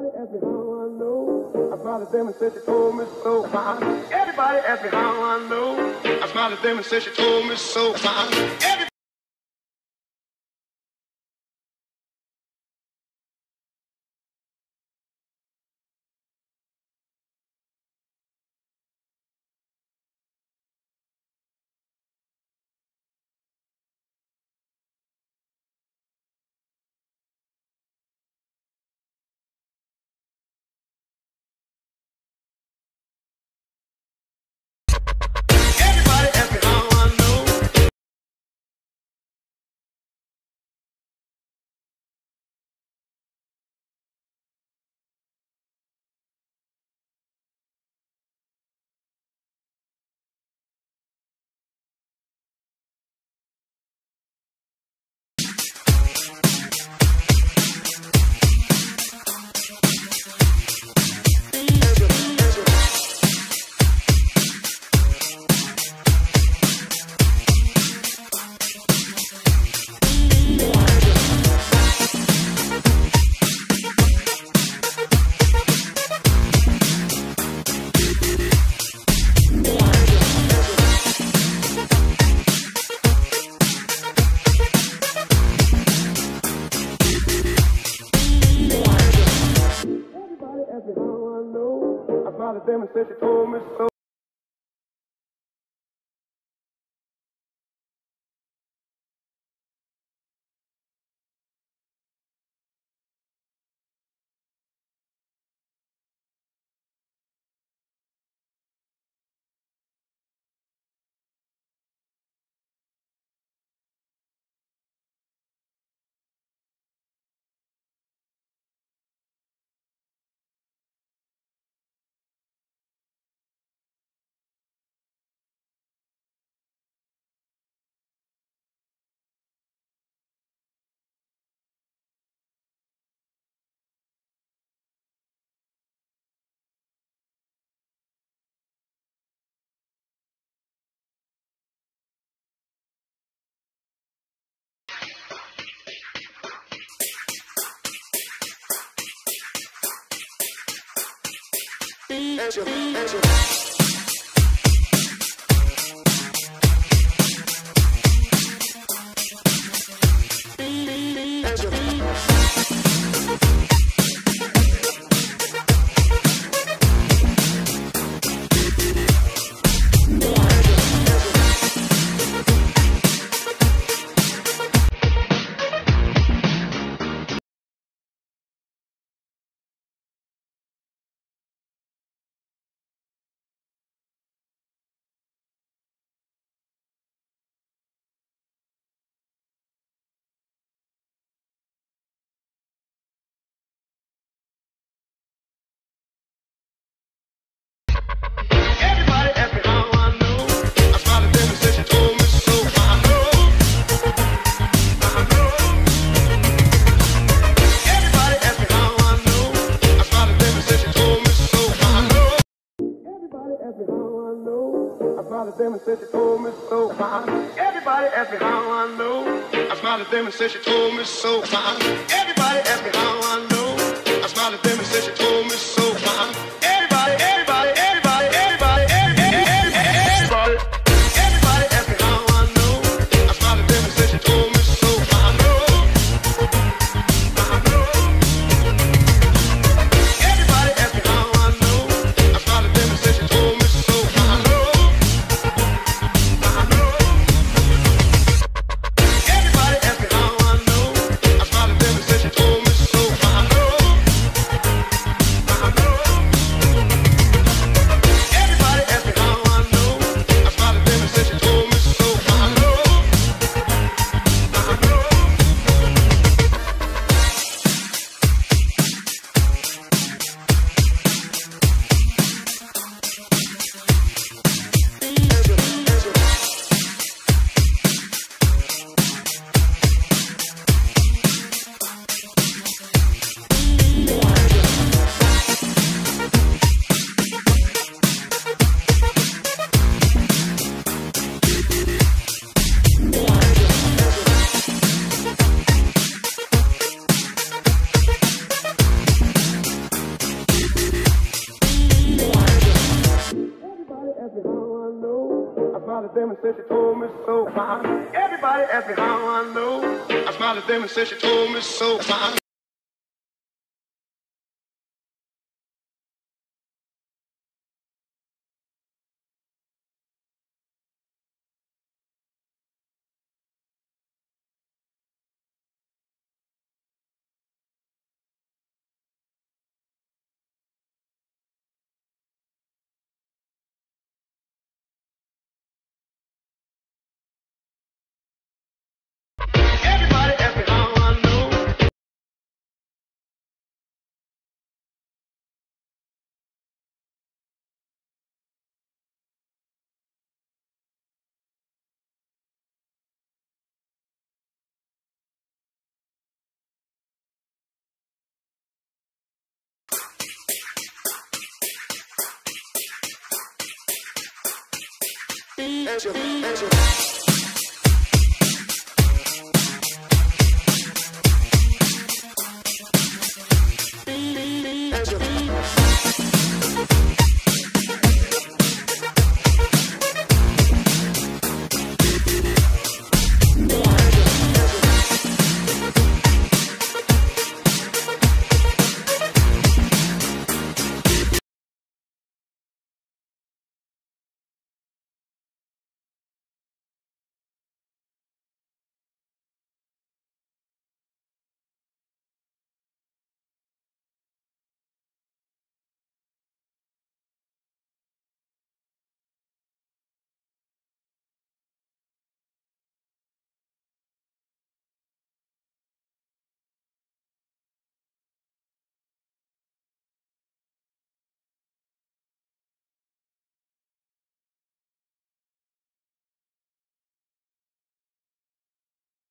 asked me how I know. I smiled at them and said she told me so. Everybody asked me how I know. I smiled at them and said she told me so. Everybody asked me how I know. I smiled at them and said she told me so. Everybody asked me how I know. I smiled at them and said she told me so. I know. Everybody asked me how I know. I smiled at them and said she told me so. I know. Everybody asked me how I know. I smiled at them and said she told me so. Everybody asked me how I know. I smiled at them and said she told me so. Everybody asked me how I know. I smiled at them and said she told me so. Everybody, everybody, everybody, everybody, everybody, everybody asked me how I know. I smiled at them and said she told me so. I know. Everybody asked me how I know. I smiled at them and said she told me so. I know. Everybody asked me how I know. I smiled at them and said she told me so. I know. smiled at them and said she told me so. Everybody asked me how I know. I smiled at them and said she told me so. Everybody asked me how I know. Angel.